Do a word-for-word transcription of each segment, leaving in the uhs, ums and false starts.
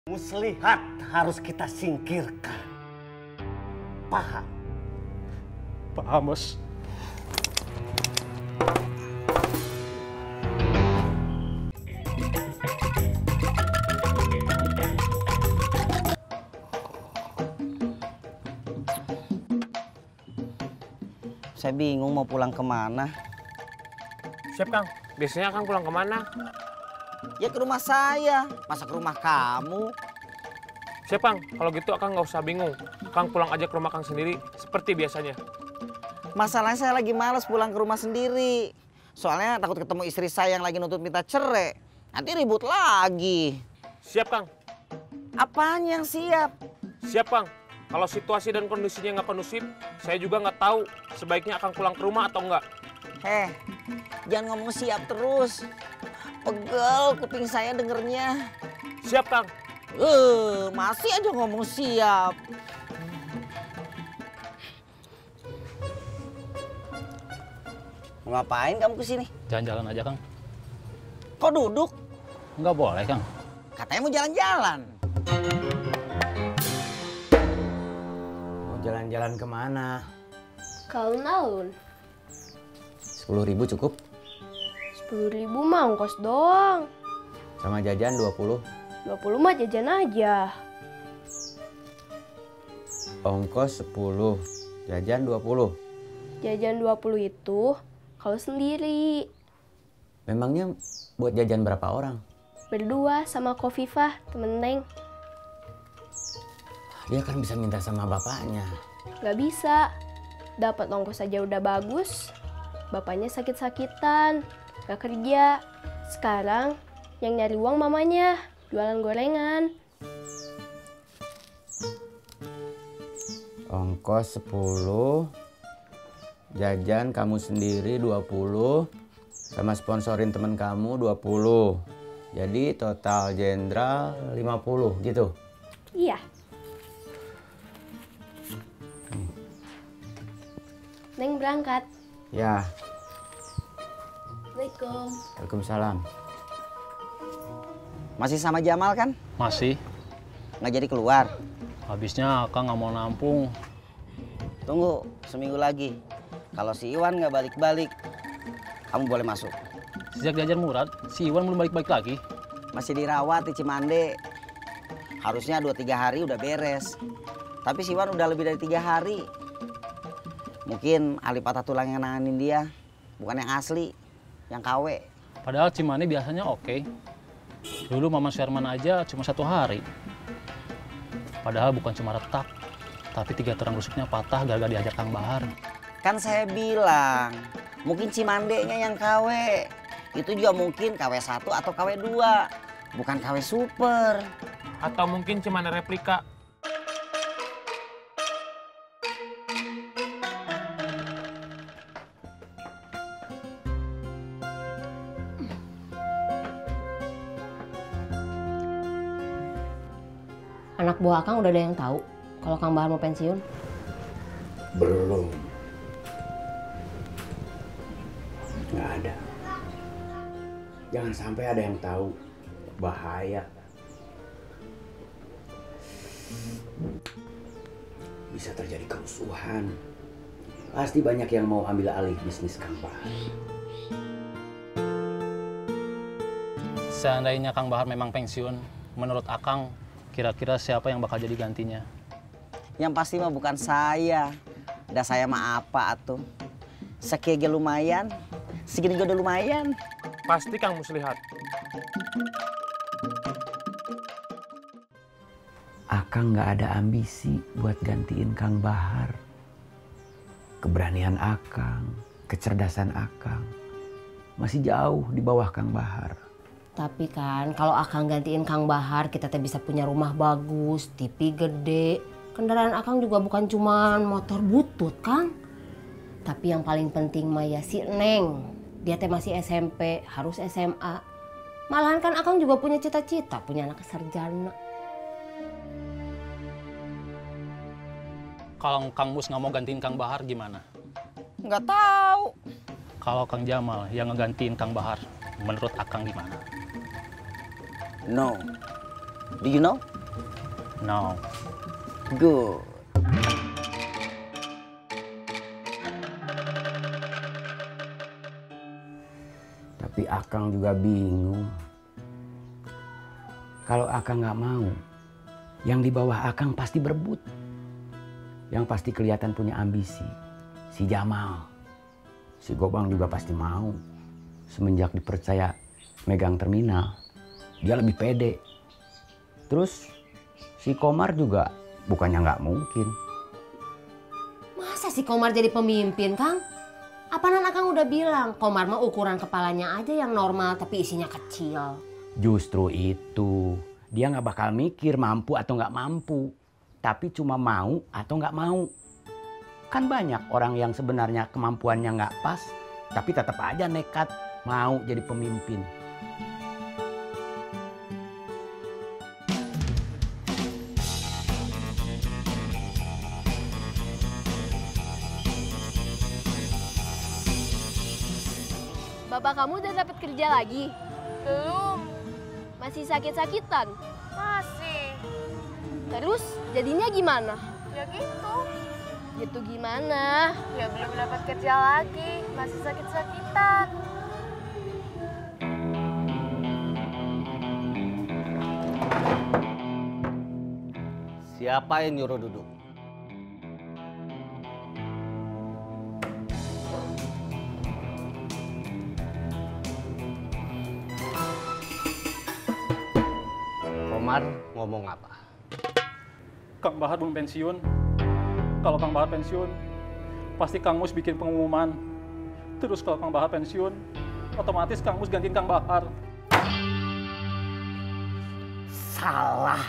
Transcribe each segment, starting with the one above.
Muslihat harus kita singkirkan. Paham? Paham, Bos. Saya bingung mau pulang kemana. Siap, Kang. Biasanya Kang pulang kemana? Ya ke rumah saya, masa ke rumah kamu? Siap, Kang. Kalau gitu Kang nggak usah bingung. Kang pulang aja ke rumah Kang sendiri, seperti biasanya. Masalahnya saya lagi males pulang ke rumah sendiri. Soalnya takut ketemu istri saya yang lagi nuntut minta cerai. Nanti ribut lagi. Siap, Kang. Apaan yang siap? Siap, Kang. Kalau situasi dan kondisinya nggak kondusif, saya juga nggak tahu sebaiknya Kang pulang ke rumah atau nggak. Heh, jangan ngomong siap terus. Pegel kuping saya dengernya. Siap, Kang. Eh, masih aja ngomong siap. Mau ngapain kamu kesini? Jalan-jalan aja, Kang. Kok duduk? Nggak boleh, Kang. Katanya mau jalan-jalan. Mau jalan-jalan kemana? Kau naun? Sepuluh ribu cukup? Sepuluh ribu mah ongkos doang. Sama jajan dua puluh. Dua puluh mah jajan aja. Ongkos sepuluh, jajan dua puluh. Jajan dua puluh itu kalau sendiri. Memangnya buat jajan berapa orang? Berdua sama Kofifah, temen Neng. Dia kan bisa minta sama bapaknya. Gak bisa. Dapat ongkos aja udah bagus. Bapaknya sakit-sakitan, gak kerja. Sekarang yang nyari uang mamanya, jualan gorengan. Ongkos sepuluh, jajan kamu sendiri dua puluh, sama sponsorin temen kamu dua puluh. Jadi total jenderal lima puluh gitu. Iya. Neng berangkat. Ya, Assalamualaikum. Waalaikumsalam. Masih sama Jamal kan? Masih. Nggak jadi keluar. Habisnya Kang nggak mau nampung. Tunggu seminggu lagi. Kalau si Iwan nggak balik-balik, kamu boleh masuk. Sejak diajar Murad, si Iwan belum balik-balik lagi. Masih dirawat di Cimande. Harusnya dua tiga hari udah beres. Tapi si Iwan udah lebih dari tiga hari. Mungkin ahli patah tulang yang nanganin dia. Bukan yang asli, yang K W. Padahal Cimane biasanya oke. Dulu Mama Sherman aja cuma satu hari. Padahal bukan cuma retak, tapi tiga tulang rusuknya patah gara-gara diajar Kang Bahar. Kan saya bilang, mungkin Cimandenya yang K W. Itu juga mungkin K W satu atau K W dua. Bukan K W super. Atau mungkin cuma replika. Anak buah Akang udah ada yang tahu kalau Kang Bahar mau pensiun? Belum. Nggak ada. Jangan sampai ada yang tahu. Bahaya. Bisa terjadi kerusuhan. Pasti banyak yang mau ambil alih bisnis Kang Bahar. Seandainya Kang Bahar memang pensiun, menurut Akang, kira-kira siapa yang bakal jadi gantinya? Yang pasti mah bukan saya. Dah saya mah apa atuh. Sekiege lumayan, segini juga udah lumayan. Pasti Kang Muslihat. Akang nggak ada ambisi buat gantiin Kang Bahar. Keberanian Akang, kecerdasan Akang masih jauh di bawah Kang Bahar. Tapi kan kalau Akang gantiin Kang Bahar, kita teh bisa punya rumah bagus, T V gede. Kendaraan Akang juga bukan cuma motor butut, Kang. Tapi yang paling penting mah ya si Neng. Dia teh masih S M P, harus S M A. Malahan kan Akang juga punya cita-cita, punya anak sarjana. Kalau Kang Mus nggak mau gantiin Kang Bahar gimana? Nggak tahu. Kalau Kang Jamal yang ngegantiin Kang Bahar, menurut Akang gimana? No. Do you know? No. Good. Tapi Akang juga bingung. Kalau Akang nggak mau, yang di bawah Akang pasti berebut. Yang pasti kelihatan punya ambisi. Si Jamal. Si Gobang juga pasti mau. Semenjak dipercaya megang terminal, dia lebih pede. Terus si Komar juga bukannya nggak mungkin. Masa si Komar jadi pemimpin, Kang? Apaanan Akang udah bilang, Komar mah ukuran kepalanya aja yang normal tapi isinya kecil. Justru itu, dia nggak bakal mikir mampu atau nggak mampu. Tapi cuma mau atau nggak mau. Kan banyak orang yang sebenarnya kemampuannya nggak pas, tapi tetap aja nekat mau jadi pemimpin. Bapak kamu udah dapat kerja lagi? Belum. Masih sakit-sakitan? Masih. Terus jadinya gimana? Ya gitu. Gitu gimana? Ya belum dapat kerja lagi. Masih sakit-sakitan. Siapa yang nyuruh duduk? Komar ngomong apa? Kang Bahar belum pensiun. Kalau Kang Bahar pensiun, pasti Kang Mus bikin pengumuman. Terus kalau Kang Bahar pensiun, otomatis Kang Mus gantiin Kang Bahar. Salah.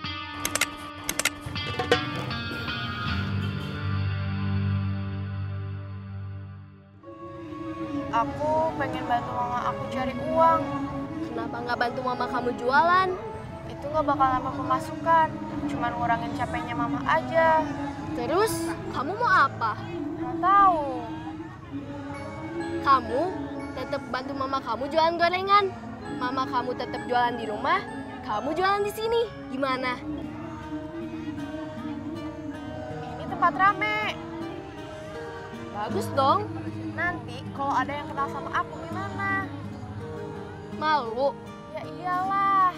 Aku pengen bantu mama aku cari uang. Kenapa nggak bantu mama kamu jualan? Itu nggak bakal nambah pemasukan. Cuman ngurangin capeknya mama aja. Terus kamu mau apa? Nggak tahu. Kamu tetap bantu mama kamu jualan gorengan. Mama kamu tetap jualan di rumah, kamu jualan di sini. Gimana? Ini tempat rame. Bagus dong. Nanti kalau ada yang kenal sama aku gimana? Malu. Ya iyalah.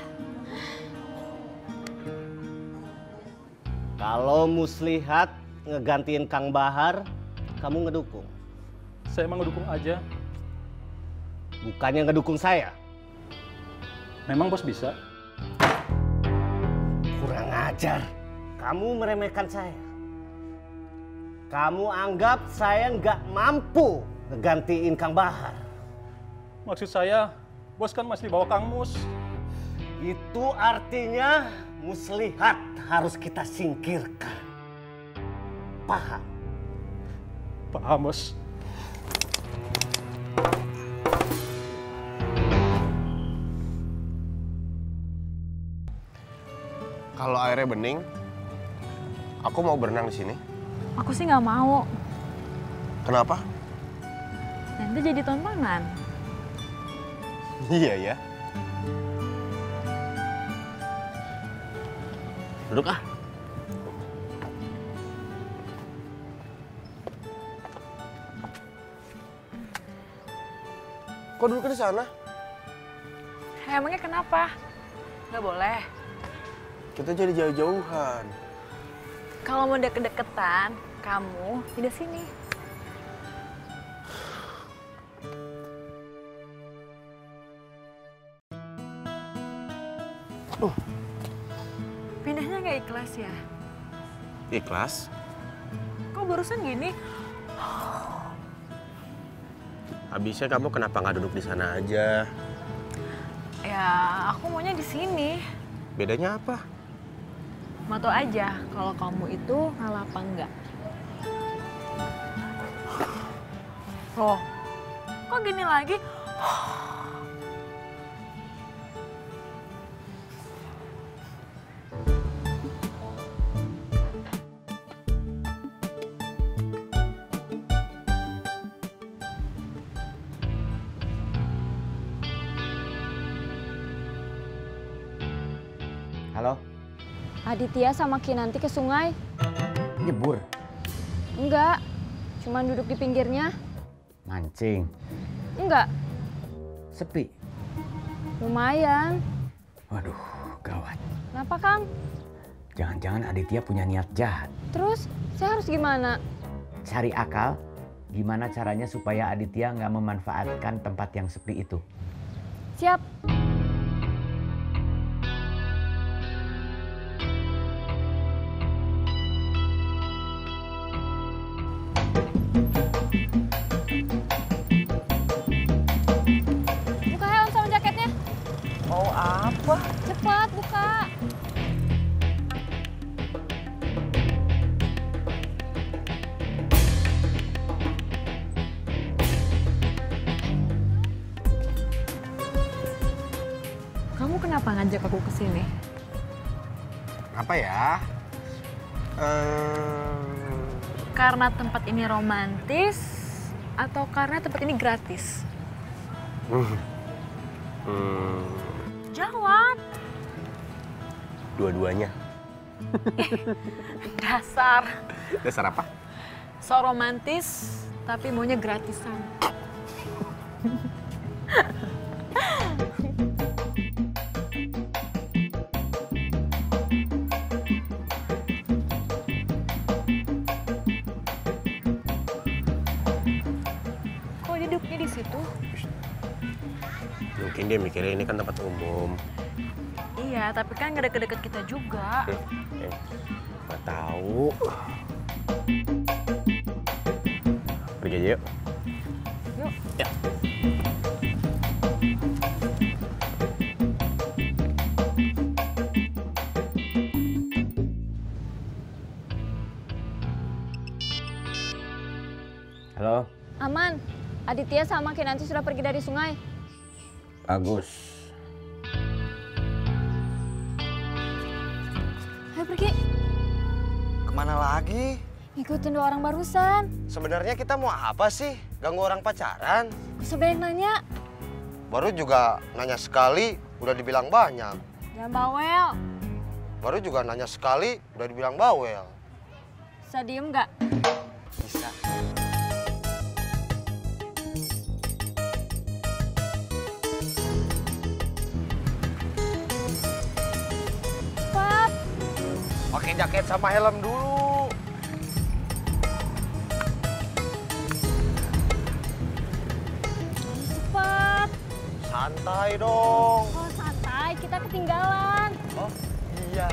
Kalau Muslihat ngegantiin Kang Bahar, kamu ngedukung. Saya emang ngedukung aja. Bukannya ngedukung saya. Memang bos bisa. Kurang ajar. Kamu meremehkan saya. Kamu anggap saya nggak mampu ngegantiin Kang Bahar. Maksud saya, bos kan masih di bawah Kang Mus. Itu artinya Muslihat harus kita singkirkan. Paham? Paham, bos. Kalau airnya bening, aku mau berenang di sini. Aku sih nggak mau. Kenapa? Nanti jadi tontonan. Iya ya. Duduk ah. Kok duduk di sana? Emangnya kenapa? Nggak boleh. Kita jadi jauh-jauhan. Kalau mau deket-deketan, kamu pindah sini. Uh. Pindahnya nggak ikhlas ya? Ikhlas? Kok barusan gini? Habisnya kamu kenapa nggak duduk di sana aja? Ya, aku maunya di sini. Bedanya apa? Mau tau aja kalau kamu itu ngalah apa enggak. Loh, kok gini lagi? Halo? Aditya sama Kinanti ke sungai. Nyebur. Enggak, cuma duduk di pinggirnya. Mancing. Enggak, Sepi. lumayan. Waduh, gawat. Kenapa, Kang? Jangan-jangan Aditya punya niat jahat. Terus, saya harus gimana? Cari akal, gimana caranya supaya Aditya nggak memanfaatkan tempat yang sepi itu. Siap. Buka helm sama jaketnya. Mau apa? Cepat, buka. Kamu kenapa ngajak aku ke sini? Apa ya? Ehm, Karena tempat ini romantis atau karena tempat ini gratis? hmm, Jawab. dua-duanya. Dasar. Dasar apa? So romantis tapi maunya gratisan. Kok duduknya di situ? Mungkin dia mikirnya ini kan tempat umum. Iya, tapi kan nggak deket-deket kita juga. Eh, nggak tahu. Pergi aja yuk. Yuk. Ya. Halo, Aman. Aditya sama Kinanti sudah pergi dari sungai. bagus. Ayo pergi. Kemana lagi? Ngikutin dua orang barusan. Sebenarnya kita mau apa sih? Ganggu orang pacaran? Bisa banyak nanya. Baru juga nanya sekali, udah dibilang banyak. Jangan bawel. Baru juga nanya sekali, udah dibilang bawel. Bisa diem nggak? Bisa. Cepat. Pakai jaket sama helm dulu. Cepat. Santai dong. Oh santai, kita ketinggalan. Oh, iya.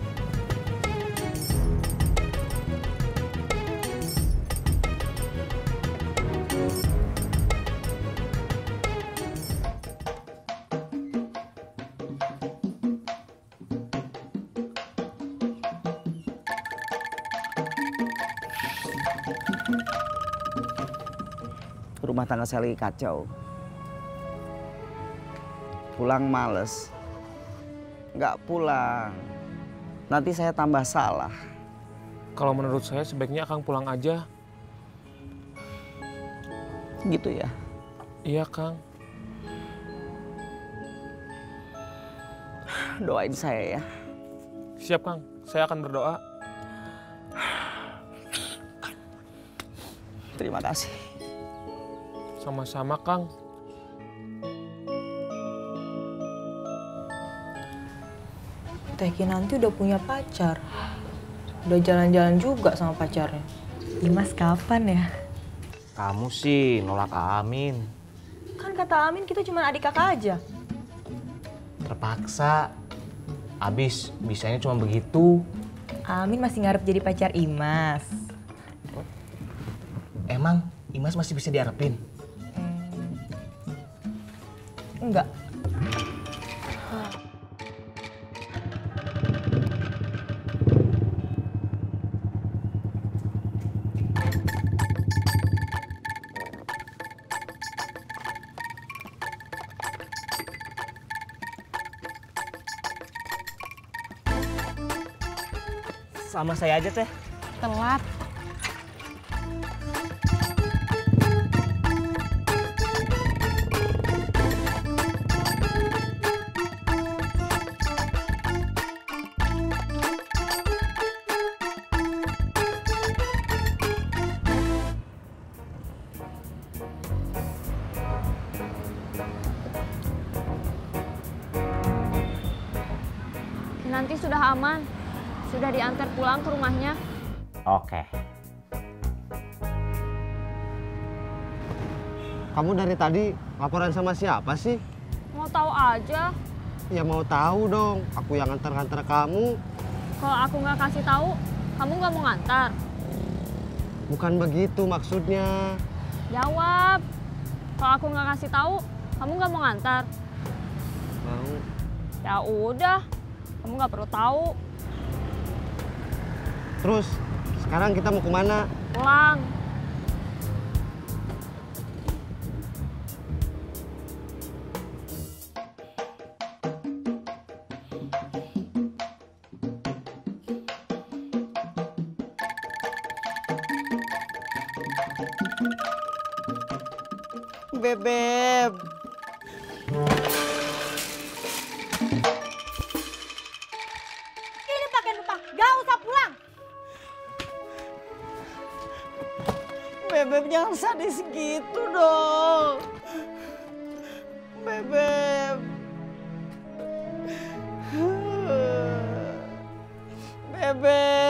Rumah tangga saya lagi kacau. Pulang males. Nggak pulang. Nanti saya tambah salah. Kalau menurut saya sebaiknya Akang pulang aja. Gitu ya? Iya, Kang. Doain saya ya. Siap, Kang. Saya akan berdoa. Terima kasih. Sama-sama, Kang. Teh Kinanti udah punya pacar. Udah jalan-jalan juga sama pacarnya. Dimas kapan ya? Kamu sih nolak Amin. Kan kata Amin kita cuma adik kakak aja. Terpaksa. Abis bisanya cuma begitu. Amin masih ngarep jadi pacar Imas. Emang Imas masih bisa diharapin? Enggak. Sama saya aja, Teh. Telat. Nanti sudah aman. Sudah diantar pulang ke rumahnya. Oke. Kamu dari tadi laporan sama siapa sih? Mau tahu aja. Ya mau tahu dong, aku yang nganter-nganter kamu. Kalau aku nggak kasih tahu, kamu nggak mau ngantar. Bukan begitu maksudnya. Jawab. Kalau aku nggak kasih tahu, kamu nggak mau ngantar. Mau. Ya udah, kamu nggak perlu tahu. Terus, sekarang kita mau kemana? Pulang. Bebeb. Ini pakai lupa, gak usah pulang. Bebeb jangan sadis gitu dong. Bebeb. Bebeb.